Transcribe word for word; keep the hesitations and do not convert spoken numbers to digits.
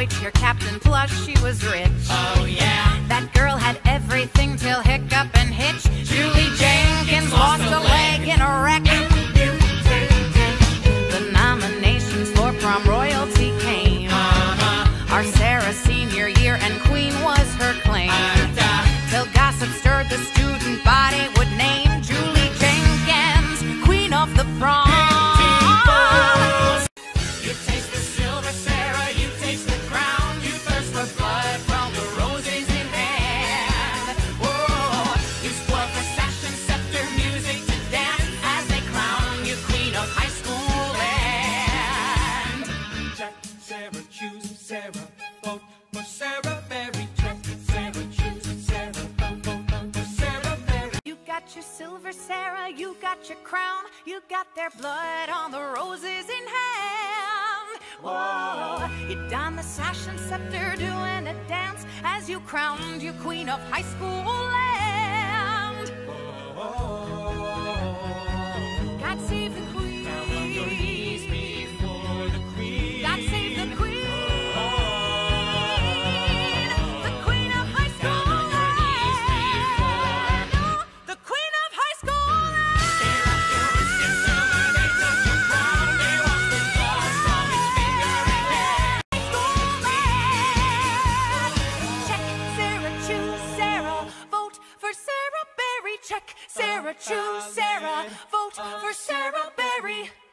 wait, your captain plush, she was rich. Oh yeah. That girl had everything till hiccup and hitch. Julie Jenkins lost a leg in a wreck. The nominations for prom royalty came. Uh-huh. Our Sarah senior year and Queen was her claim. And, uh, Till gossip stirred the student body would name Julie Jenkins Queen of the Prom. You taste the silver, Sarah, you taste the crown. You thirst for blood from the roses in hand. Whoa, you spoil for sash and scepter, music to dance as they crown you Queen of High School land. Check, Sarah, choose Sarah, vote for Sara Berry. Check, Sarah, choose Sarah, vote, vote, vote for Sara Berry. You got your silver, Sarah, you got your crown. You got their blood on the roses in hand. Whoa, you donned the sash and scepter, doing a dance as you crowned you Queen of High School land. God save the Queen. Down on your knees before the Queen. God save the Queen. The Queen of High School land. Oh, the Queen of High School land. Stare at your wrist in silver, they took your crown. They washed the blood from his finger and hand. Check, Sarah, choose Sarah, vote for Sara Berry. Check, Sarah, choose Sarah, vote for Sara Berry.